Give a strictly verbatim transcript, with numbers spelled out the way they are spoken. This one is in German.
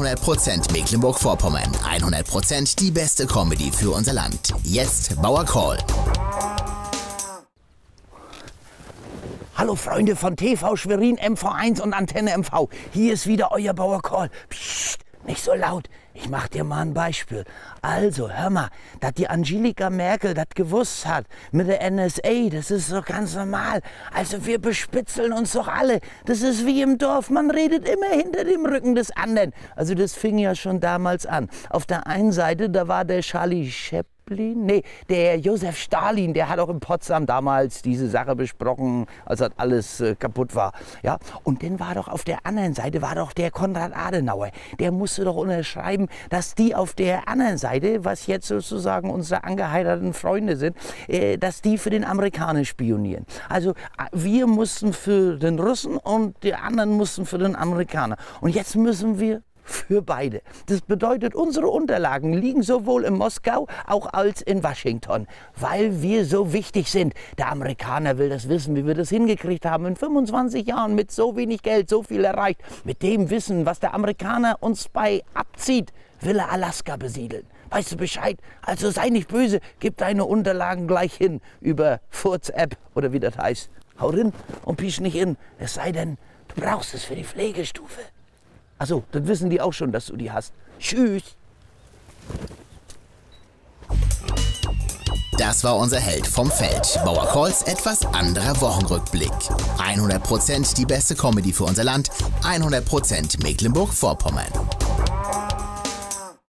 hundert Prozent Mecklenburg-Vorpommern, hundert Prozent die beste Comedy für unser Land. Jetzt Bauer Call. Hallo Freunde von T V Schwerin, M V eins und Antenne M V. Hier ist wieder euer Bauer Call. Psst, nicht so laut. Ich mach dir mal ein Beispiel. Also, hör mal, dass die Angelika Merkel das gewusst hat mit der N S A, das ist doch ganz normal. Also wir bespitzeln uns doch alle. Das ist wie im Dorf, man redet immer hinter dem Rücken des anderen. Also das fing ja schon damals an. Auf der einen Seite, da war der Charlie Chaplin. Nee, der Josef Stalin, der hat auch in Potsdam damals diese Sache besprochen, als das alles äh, kaputt war. Ja? Und dann war doch auf der anderen Seite, war doch der Konrad Adenauer. Der musste doch unterschreiben, dass die auf der anderen Seite, was jetzt sozusagen unsere angeheirateten Freunde sind, äh, dass die für den Amerikaner spionieren. Also wir mussten für den Russen und die anderen mussten für den Amerikaner. Und jetzt müssen wir für beide. Das bedeutet, unsere Unterlagen liegen sowohl in Moskau auch als in Washington, weil wir so wichtig sind. Der Amerikaner will das wissen, wie wir das hingekriegt haben, in fünfundzwanzig Jahren mit so wenig Geld so viel erreicht. Mit dem Wissen, was der Amerikaner uns bei abzieht, will er Alaska besiedeln. Weißt du Bescheid? Also sei nicht böse, gib deine Unterlagen gleich hin über Furz-App oder wie das heißt. Hau rein und pisch nicht in, es sei denn, du brauchst es für die Pflegestufe. Achso, das wissen die auch schon, dass du die hast. Tschüss. Das war unser Held vom Feld. Bauer Calls etwas anderer Wochenrückblick. hundert Prozent die beste Comedy für unser Land, hundert Prozent Mecklenburg-Vorpommern.